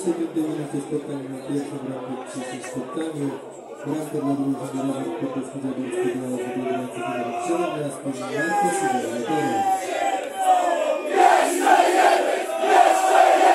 35 minucie spotkania na pierwszym ranku w dzisiejszym spotkaniu. Bramkę dla drużyny Robert Popowski Zabielskiego grający numer 17 Marko Szygowa.